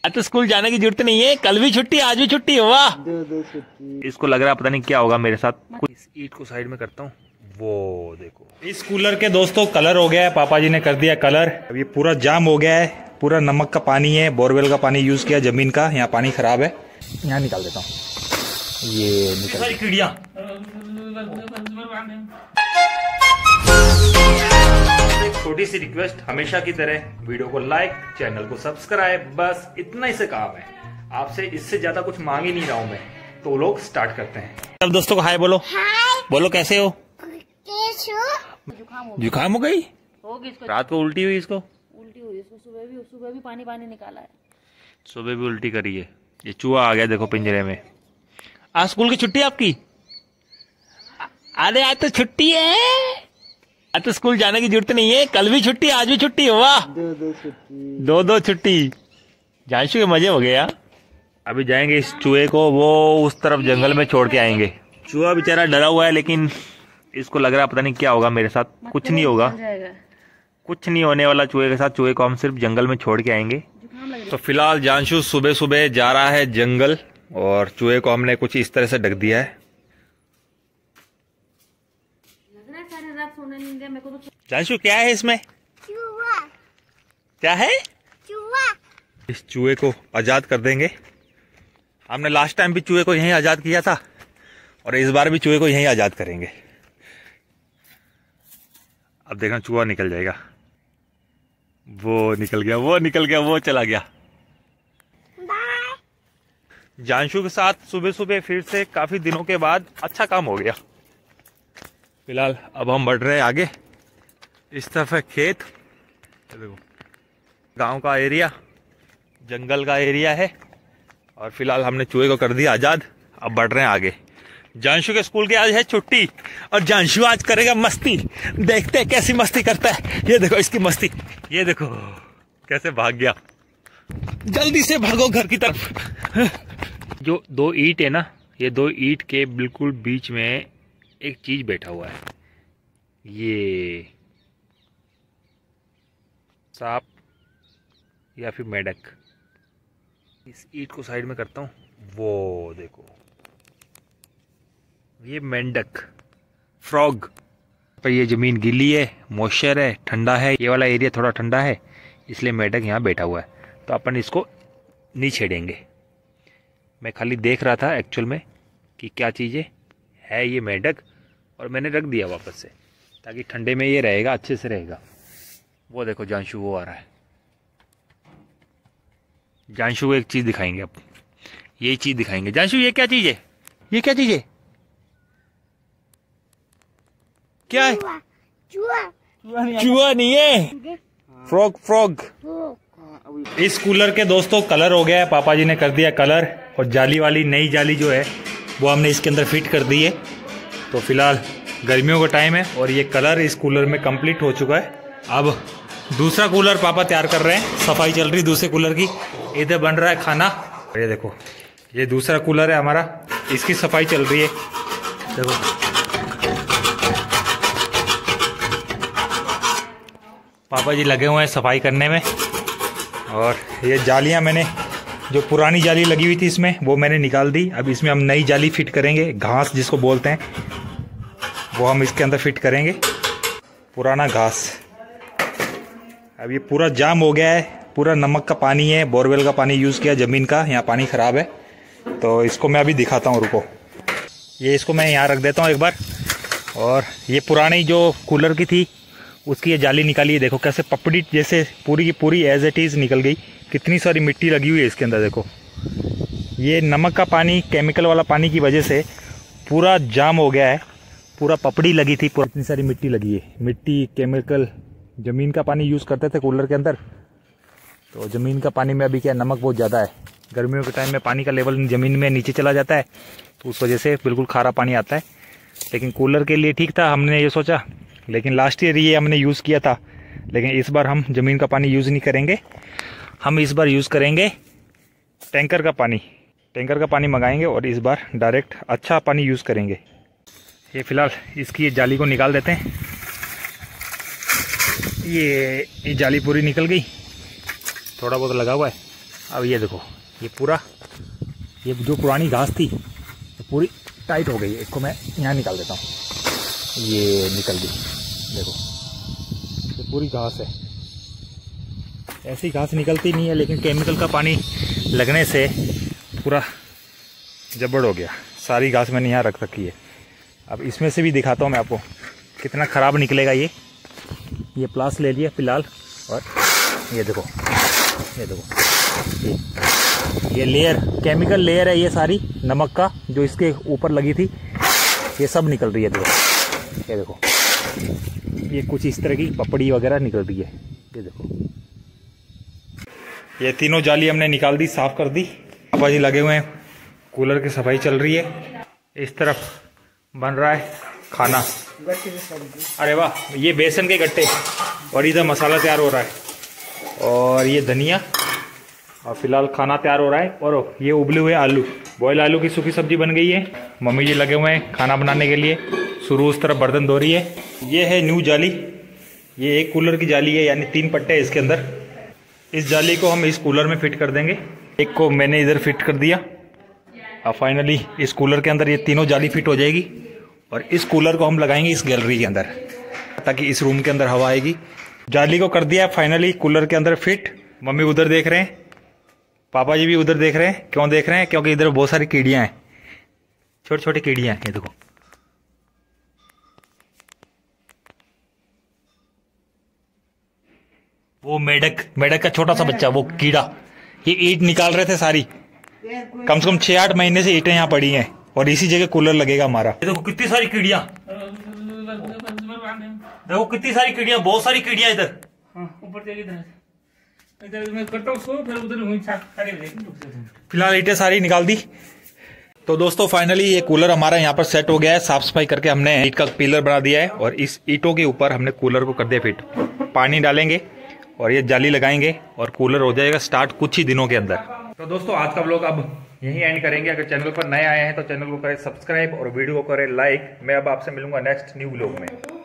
आज तो स्कूल जाने की जरूरत नहीं है, कल भी छुट्टी आज भी छुट्टी। वाह, दो छुट्टी। इसको लग रहा है पता नहीं क्या होगा मेरे साथ। कुछ इस ईंट को साइड में करता हूँ। वो देखो, इस कूलर के दोस्तों कलर हो गया है, पापा जी ने कर दिया कलर। अब ये पूरा जाम हो गया है, पूरा नमक का पानी है, बोरवेल का पानी यूज किया जमीन का। यहाँ पानी खराब है, यहाँ निकाल देता हूँ। ये निकल कीड़ियाँ। एक छोटी सी रिक्वेस्ट, हमेशा की तरह वीडियो को लाइक, चैनल को सब्सक्राइब, बस इतना ही से काम है। आपसे इससे ज्यादा कुछ मांग ही नहीं रहा हूँ मैं। तो लोग स्टार्ट करते हैं। अब दोस्तों को हाय बोलो। हाय बोलो, कैसे हो? जुकाम हो गई होगी इसको। रात को उल्टी हुई, इसको उल्टी हुई इसको। सुबह भी पानी निकाला है। सुबह भी उल्टी करी है। ये चूहा आ गया देखो पिंजरे में। आज स्कूल की छुट्टी आपकी? अरे आज तो छुट्टी है, आज तो स्कूल जाने की जरूरत नहीं है, कल भी छुट्टी आज भी छुट्टी। वाह, दो छुट्टी। दो छुट्टी। जानशु के मजे हो गए यार। अभी जाएंगे इस चूहे को वो उस तरफ जंगल में छोड़ के आएंगे। चूहा बेचारा डरा हुआ है, लेकिन इसको लग रहा है पता नहीं क्या होगा मेरे साथ। कुछ नहीं होगा, कुछ नहीं होने वाला चूहे के साथ। चूहे को हम सिर्फ जंगल में छोड़ के आएंगे। तो फिलहाल जानशु सुबह सुबह जा रहा है जंगल, और चूहे को हमने कुछ इस तरह से ढक दिया है। जानशु क्या है इसमें? चूहा। क्या है? चूहा। इस चूहे को आजाद कर देंगे। हमने लास्ट टाइम भी चूहे को यहीं आजाद किया था, और इस बार भी चूहे को यहीं आजाद करेंगे। अब देखना चूहा निकल जाएगा। वो निकल गया, वो निकल गया, वो चला गया। जानशु के साथ सुबह सुबह फिर से काफी दिनों के बाद अच्छा काम हो गया। फिलहाल अब हम बढ़ रहे हैं आगे। इस तरफ है खेत, देखो गांव का एरिया, जंगल का एरिया है, और फिलहाल हमने चूहे को कर दिया आजाद। अब बढ़ रहे हैं आगे। जानशु के स्कूल की आज है छुट्टी, और जानशु आज करेगा मस्ती। देखते हैं कैसी मस्ती करता है। ये देखो इसकी मस्ती, ये देखो कैसे भाग गया। जल्दी से भागो घर की तरफ। जो दो ईंट है ना, ये दो ईंट के बिल्कुल बीच में एक चीज बैठा हुआ है। ये सांप या फिर मेंढक। इस ईंट को साइड में करता हूँ। वो देखो, ये मेंढक, फ्रॉग। पर ये जमीन गीली है, मॉइस्चर है, ठंडा है, ये वाला एरिया थोड़ा ठंडा है, इसलिए मेंढक यहाँ बैठा हुआ है। तो अपन इसको नहीं छेड़ेंगे। मैं खाली देख रहा था एक्चुअल में कि क्या चीज़ है ये मेंढक, और मैंने रख दिया वापस से, ताकि ठंडे में ये रहेगा, अच्छे से रहेगा। वो देखो जानशु वो आ रहा है। जानशु को एक चीज़ दिखाएंगे अब, यही चीज़ दिखाएंगे। जानशु ये क्या चीज़ है? ये क्या चीज़ है? क्या है? चूहा नहीं है, फ्रॉग। फ्रॉग। इस कूलर के दोस्तों कलर हो गया है, पापा जी ने कर दिया कलर, और जाली वाली नई जाली जो है वो हमने इसके अंदर फिट कर दी है। तो फिलहाल गर्मियों का टाइम है, और ये कलर इस कूलर में कंप्लीट हो चुका है। अब दूसरा कूलर पापा तैयार कर रहे हैं, सफाई चल रही दूसरे कूलर की। इधर बन रहा है खाना। ये देखो, ये दूसरा कूलर है हमारा, इसकी सफाई चल रही है। देखो पापा जी लगे हुए हैं सफाई करने में। और ये जालियां मैंने, जो पुरानी जाली लगी हुई थी इसमें, वो मैंने निकाल दी। अब इसमें हम नई जाली फिट करेंगे, घास जिसको बोलते हैं, वो हम इसके अंदर फिट करेंगे। पुराना घास। अब ये पूरा जाम हो गया है, पूरा नमक का पानी है, बोरवेल का पानी यूज़ किया जमीन का। यहाँ पानी ख़राब है, तो इसको मैं अभी दिखाता हूँ, रुको। ये इसको मैं यहाँ रख देता हूँ एक बार। और ये पुरानी जो कूलर की थी उसकी ये जाली निकाली है। देखो कैसे पपड़ी जैसे पूरी की पूरी एज इट इज़ निकल गई। कितनी सारी मिट्टी लगी हुई है इसके अंदर। देखो ये नमक का पानी, केमिकल वाला पानी की वजह से पूरा जाम हो गया है, पूरा पपड़ी लगी थी, पूरा इतनी सारी मिट्टी लगी है। मिट्टी, केमिकल, ज़मीन का पानी यूज़ करते थे कूलर के अंदर, तो ज़मीन का पानी में अभी क्या नमक बहुत ज़्यादा है। गर्मियों के टाइम में पानी का लेवल ज़मीन में नीचे चला जाता है, तो उस वजह से बिल्कुल खारा पानी आता है। लेकिन कूलर के लिए ठीक था, हमने ये सोचा। लेकिन लास्ट ईयर ये हमने यूज़ किया था, लेकिन इस बार हम ज़मीन का पानी यूज़ नहीं करेंगे। हम इस बार यूज़ करेंगे टैंकर का पानी। टैंकर का पानी मंगाएंगे और इस बार डायरेक्ट अच्छा पानी यूज़ करेंगे। ये फ़िलहाल इसकी ये जाली को निकाल देते हैं। ये जाली पूरी निकल गई, थोड़ा बहुत लगा हुआ है। अब ये देखो, ये पूरा, ये जो पुरानी घास थी तो पूरी टाइट हो गई है। इसको मैं यहाँ निकाल देता हूँ, ये निकल गई। देखो ये पूरी घास है, ऐसी घास निकलती नहीं है, लेकिन केमिकल का पानी लगने से पूरा जबड़ हो गया। सारी घास मैंने यहाँ रख रखी है। अब इसमें से भी दिखाता हूँ मैं आपको कितना ख़राब निकलेगा। ये प्लास ले लिया फिलहाल, और ये देखो, ये देखो, ये लेयर, केमिकल लेयर है ये सारी, नमक का जो इसके ऊपर लगी थी, ये सब निकल रही है। देखो, ये देखो, ये कुछ इस तरह की पपड़ी वगैरह निकल रही है। ये देखो, ये तीनों जाली हमने निकाल दी, साफ कर दी। पापा जी लगे हुए हैं, कूलर की सफाई चल रही है। इस तरफ बन रहा है खाना। अरे वाह, ये बेसन के गट्टे, और इधर मसाला तैयार हो रहा है, और ये धनिया, और फिलहाल खाना तैयार हो रहा है। और ये उबले हुए आलू, बॉयल आलू की सूखी सब्जी बन गई है। मम्मी जी लगे हुए हैं खाना बनाने के लिए। शुरू उस तरफ बर्तन धो रही है। ये है न्यू जाली, ये एक कूलर की जाली है, यानी 3 पट्टे हैं इसके अंदर। इस जाली को हम इस कूलर में फिट कर देंगे। एक को मैंने इधर फिट कर दिया। अब फाइनली इस कूलर के अंदर ये तीनों जाली फिट हो जाएगी, और इस कूलर को हम लगाएंगे इस गैलरी के अंदर, ताकि इस रूम के अंदर हवा आएगी। जाली को कर दिया फाइनली कूलर के अंदर फिट। मम्मी उधर देख रहे हैं, पापा जी भी उधर देख रहे हैं। क्यों देख रहे हैं? क्योंकि इधर बहुत सारी कीड़ियां हैं, छोटी छोटी कीड़ियां हैं। ये देखो, वो मेढक का छोटा सा बच्चा, वो कीड़ा, ये ईंट निकाल रहे थे सारी। कम से कम 6-8 महीने से ईंटें यहाँ पड़ी हैं, और इसी जगह कूलर लगेगा हमारा। देखो कितनी सारी कीड़ियां, देखो कितनी सारी कीड़ियां, बहुत सारी कीड़ियां इधर। फिलहाल ईंटें सारी निकाल दी। तो दोस्तों फाइनली ये कूलर हमारा यहाँ पर सेट हो गया है। साफ सफाई करके हमने ईंट का पिलर बना दिया है, और इस ईंटों के ऊपर हमने कूलर को कर दिया फिट। पानी डालेंगे और ये जाली लगाएंगे, और कूलर हो जाएगा स्टार्ट कुछ ही दिनों के अंदर। तो दोस्तों आज का व्लॉग अब यहीं एंड करेंगे। अगर चैनल पर नए आए हैं तो चैनल को करें सब्सक्राइब और वीडियो को करें लाइक। मैं अब आपसे मिलूंगा नेक्स्ट न्यू व्लॉग में।